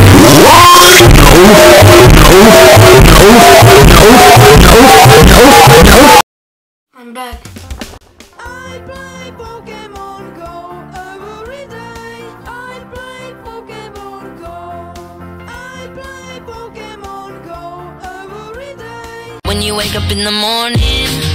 I'm back. I play Pokemon Go every day. I play Pokemon Go. I play Pokemon Go every day. When you wake up in the morning